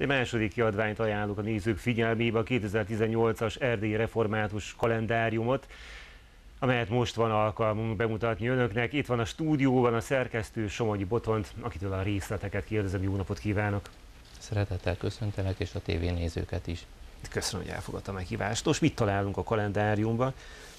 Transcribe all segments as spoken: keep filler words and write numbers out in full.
Egy második kiadványt ajánlok a nézők figyelmébe, a kétezer-tizennyolcas erdélyi református kalendáriumot, amelyet most van alkalmunk bemutatni önöknek. Itt van a stúdióban a szerkesztő, Somogyi Botont, akitől a részleteket kérdezem. Jó napot kívánok! Szeretettel köszöntelek, és a tévénézőket is. Köszönöm, hogy elfogadta a meghívást. Most mit találunk a kalendáriumban?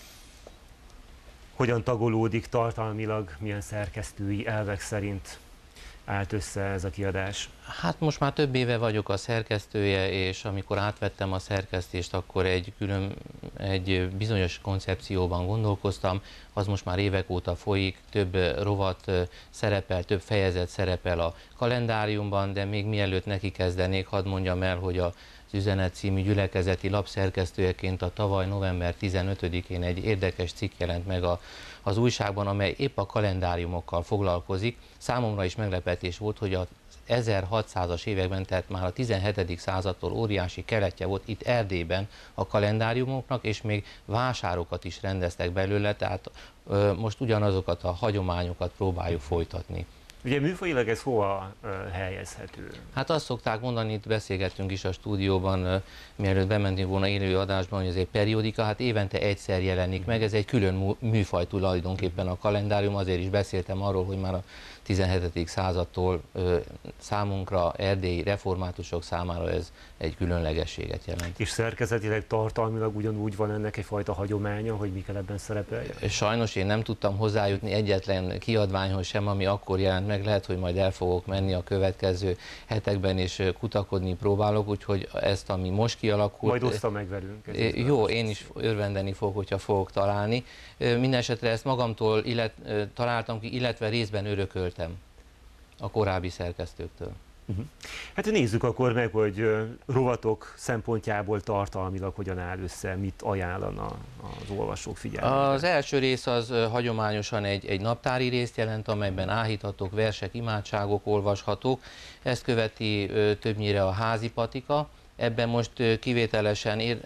Hogyan tagolódik tartalmilag, milyen szerkesztői elvek szerint állt össze ez a kiadás? Hát most már több éve vagyok a szerkesztője, és amikor átvettem a szerkesztést, akkor egy, külön, egy bizonyos koncepcióban gondolkoztam, az most már évek óta folyik, több rovat szerepel, több fejezet szerepel a kalendáriumban, de még mielőtt neki kezdenék, hadd mondjam el, hogy a Az Üzenet című gyülekezeti lap szerkesztőjeként a tavaly november tizenötödikén egy érdekes cikk jelent meg a, az újságban, amely épp a kalendáriumokkal foglalkozik. Számomra is meglepetés volt, hogy az ezerhatszázas években, tehát már a tizenhetedik századtól óriási keletje volt itt Erdélyben a kalendáriumoknak, és még vásárokat is rendeztek belőle, tehát ö, most ugyanazokat a hagyományokat próbáljuk folytatni. Ugye műfajilag ez hova uh, helyezhető? Hát azt szokták mondani, itt beszélgettünk is a stúdióban, uh, mielőtt bementünk volna élő adásban, hogy ez egy periódika, hát évente egyszer jelenik meg, ez egy külön műfaj tulajdonképpen a kalendárium, azért is beszéltem arról, hogy már a tizenhetedik századtól uh, számunkra, erdélyi reformátusok számára ez egy különlegességet jelent. És szerkezetileg, tartalmilag ugyanúgy van ennek egyfajta hagyománya, hogy mi kell ebben szerepeljen? Sajnos én nem tudtam hozzájutni egyetlen kiadványhoz sem, ami akkor jelent meg, lehet, hogy majd el fogok menni a következő hetekben, és kutakodni próbálok, úgyhogy ezt, ami most kialakult... Majd oszta meg velünk. Jó, én is örvendeni fogok, hogyha fogok találni. Mindenesetre ezt magamtól illet, találtam ki, illetve részben örököltem a korábbi szerkesztőktől. Uh-huh. Hát nézzük akkor meg, hogy rovatok szempontjából tartalmilag hogyan áll össze, mit ajánlana az olvasók figyelmébe. Az első rész az hagyományosan egy, egy naptári részt jelent, amelyben áhítatok, versek, imádságok olvashatók. Ezt követi többnyire a házi patika. Ebben most kivételesen ér,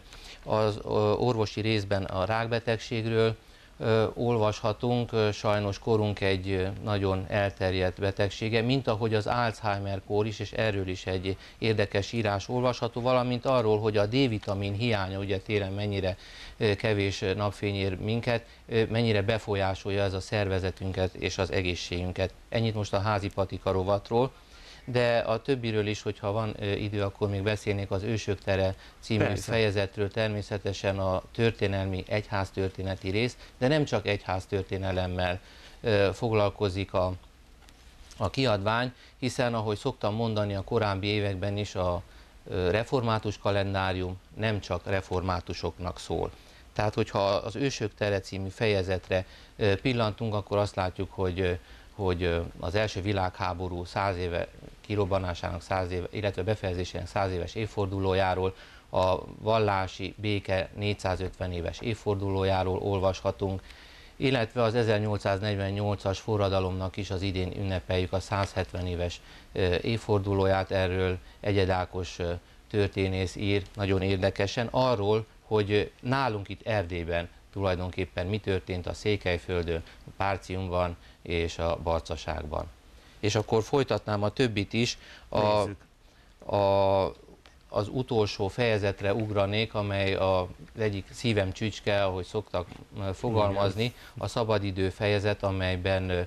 az orvosi részben a rákbetegségről olvashatunk, sajnos korunk egy nagyon elterjedt betegsége, mint ahogy az Alzheimer-kór is, és erről is egy érdekes írás olvasható, valamint arról, hogy a D-vitamin hiánya ugye télen mennyire kevés napfény ér minket, mennyire befolyásolja ez a szervezetünket és az egészségünket. Ennyit most a házi patika rovatról. De a többiről is, hogyha van idő, akkor még beszélnék az Ősök tere című Persze. fejezetről, természetesen a történelmi egyháztörténeti rész, de nem csak egyháztörténelemmel foglalkozik a, a kiadvány, hiszen ahogy szoktam mondani a korábbi években is, a református kalendárium nem csak reformátusoknak szól. Tehát, hogyha az Ősök tere című fejezetre pillantunk, akkor azt látjuk, hogy hogy az első világháború száz éve kirobbanásának száz éve, illetve befejezésének száz éves évfordulójáról, a vallási béke négyszázötven éves évfordulójáról olvashatunk, illetve az ezernyolcszáznegyvennyolcas forradalomnak is az idén ünnepeljük a száz hetven éves évfordulóját, erről Egyed Ákos történész ír nagyon érdekesen, arról, hogy nálunk itt Erdélyben tulajdonképpen mi történt a Székelyföldön, a Párciumban és a Barcaságban. És akkor folytatnám a többit is. A, a, az utolsó fejezetre ugranék, amely az egyik szívem csücske, ahogy szoktak fogalmazni, a szabadidő fejezet, amelyben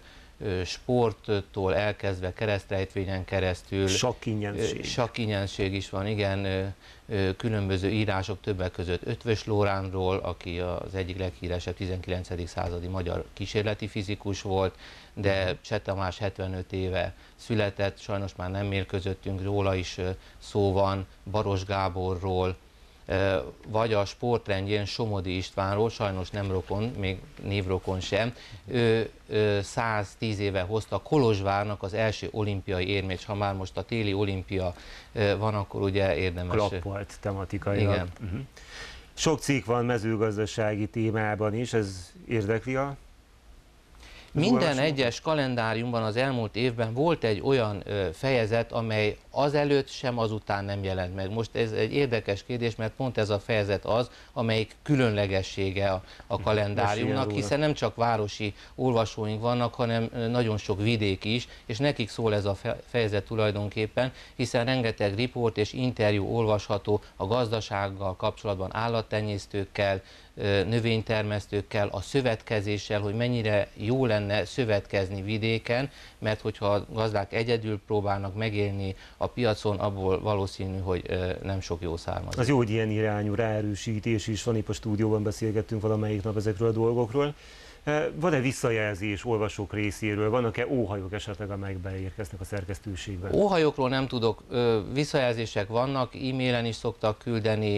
sporttól elkezdve keresztrejtvényen keresztül sakkinyenség. sakkinyenség is van, igen, különböző írások, többek között Ötvös Lóránról, aki az egyik leghíresebb tizenkilencedik századi magyar kísérleti fizikus volt, de Cseh Tamás hetvenöt éve született, sajnos már nem él közöttünk, róla is szó van, Baros Gáborról, vagy a sportrendjén Somodi Istvánról, sajnos nem rokon, még névrokon sem. Ő száztíz éve hozta Kolozsvárnak az első olimpiai érmét, ha már most a téli olimpia van, akkor ugye érdemes. Klappolt tematikai. Igen. Uh-huh. Sok cikk van mezőgazdasági témában is, ez érdekli a Minden egyes kalendáriumban az elmúlt évben volt egy olyan ö, fejezet, amely azelőtt sem azután nem jelent meg. Most ez egy érdekes kérdés, mert pont ez a fejezet az, amelyik különlegessége a, a kalendáriumnak, hiszen nem csak városi olvasóink vannak, hanem nagyon sok vidék is, és nekik szól ez a fejezet tulajdonképpen, hiszen rengeteg riport és interjú olvasható a gazdasággal kapcsolatban, állattenyésztőkkel, növénytermesztőkkel, a szövetkezéssel, hogy mennyire jó lenne szövetkezni vidéken, mert hogyha a gazdák egyedül próbálnak megélni a piacon, abból valószínű, hogy nem sok jó származik. Az jó, hogy ilyen irányú ráerősítés is van, épp a stúdióban beszélgettünk valamelyik nap ezekről a dolgokról. Van-e visszajelzés olvasók részéről? Vannak-e óhajok esetleg, amelyek beérkeznek a szerkesztőségbe? Óhajokról nem tudok. Visszajelzések vannak, e-mailen is szoktak küldeni,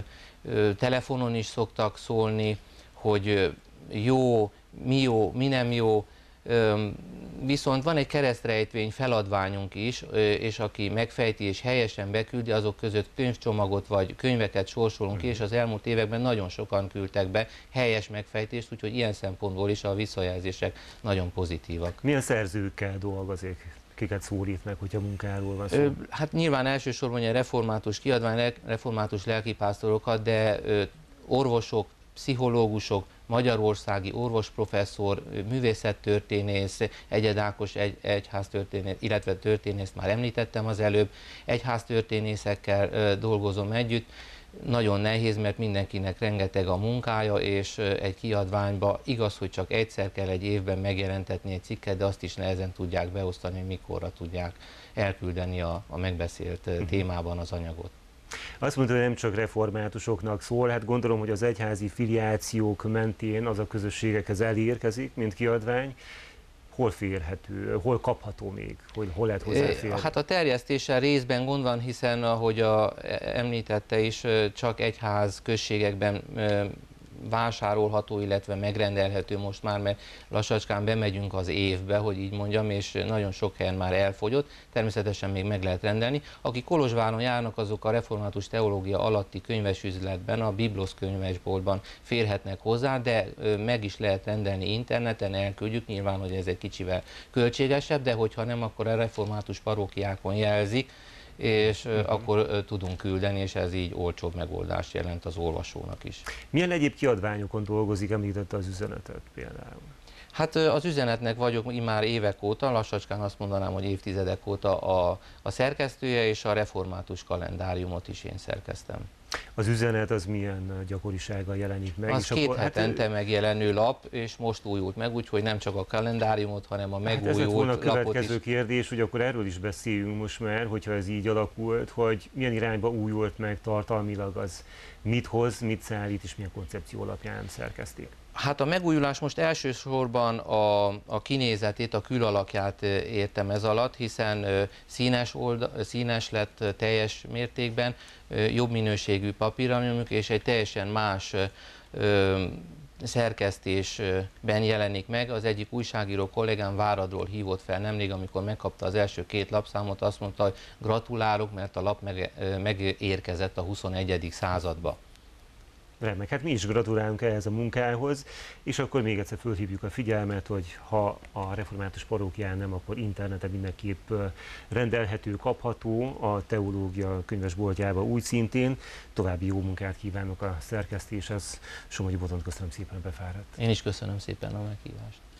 telefonon is szoktak szólni, hogy jó, mi jó, mi nem jó. Viszont van egy keresztrejtvény feladványunk is, és aki megfejti és helyesen beküldi, azok között könyvcsomagot vagy könyveket sorsolunk ki, és az elmúlt években nagyon sokan küldtek be helyes megfejtést, úgyhogy ilyen szempontból is a visszajelzések nagyon pozitívak. Milyen szerzőkkel dolgozik? Kiket szólít meg, hogyha munkáról van szó? Hát nyilván elsősorban egy református kiadvány, református lelkipásztorokat, de orvosok, pszichológusok, magyarországi orvosprofesszor, művészettörténész, Egyed Ákos egy, egyháztörténész, illetve történészt már említettem az előbb, egyháztörténészekkel dolgozom együtt. Nagyon nehéz, mert mindenkinek rengeteg a munkája, és egy kiadványba igaz, hogy csak egyszer kell egy évben megjelentetni egy cikket, de azt is nehezen tudják beosztani, hogy mikorra tudják elküldeni a, a megbeszélt témában az anyagot. Azt mondta, hogy nem csak reformátusoknak szól, hát gondolom, hogy az egyházi filiációk mentén az a közösségekhez elérkezik, mint kiadvány. Hol férhető, hol kapható még, hogy hol lehet hozzáférni? Hát a terjesztéssel részben gond van, hiszen ahogy a, említette is, csak egyház községekben vásárolható, illetve megrendelhető most már, mert lassacskán bemegyünk az évbe, hogy így mondjam, és nagyon sok helyen már elfogyott, természetesen még meg lehet rendelni. Akik Kolozsváron járnak, azok a református teológia alatti könyvesüzletben, a Biblos könyvesboltban férhetnek hozzá, de meg is lehet rendelni interneten, elküldjük, nyilván, hogy ez egy kicsivel költségesebb, de hogyha nem, akkor a református parókiákon jelzik, és uh-huh. akkor uh, tudunk küldeni, és ez így olcsóbb megoldást jelent az olvasónak is. Milyen egyéb kiadványokon dolgozik, említette az Üzenetet például? Hát uh, az Üzenetnek vagyok immár évek óta, lassacskán azt mondanám, hogy évtizedek óta a, a szerkesztője, és a református kalendáriumot is én szerkeztem. Az Üzenet az milyen gyakorisággal jelenik meg? Az és két akkor, hetente hát, megjelenő lap, és most újult meg, úgyhogy nem csak a kalendáriumot, hanem a megújult hát ez volna a lapot következő is. kérdés, hogy akkor erről is beszéljünk most már, hogyha ez így alakult, hogy milyen irányba újult meg tartalmilag, az mit hoz, mit szállít, és milyen koncepció alapján szerkesztik? Hát a megújulás most elsősorban a, a kinézetét, a külalakját értem ez alatt, hiszen színes, olda, színes lett teljes mértékben, jobb minőségű papíranyagunk, és egy teljesen más ö, szerkesztésben jelenik meg. Az egyik újságíró kollégám Váradról hívott fel nemrég, amikor megkapta az első két lapszámot, azt mondta, hogy gratulálok, mert a lap meg, megérkezett a huszonegyedik századba. Remek, hát mi is gratulálunk ehhez a munkához, és akkor még egyszer fölhívjuk a figyelmet, hogy ha a református parókián nem, akkor interneten mindenképp rendelhető, kapható a Teológia könyvesboltjába úgy szintén. További jó munkát kívánok a szerkesztéshez. Somogyi Botont köszönöm szépen, befáradt. Én is köszönöm szépen a meghívást.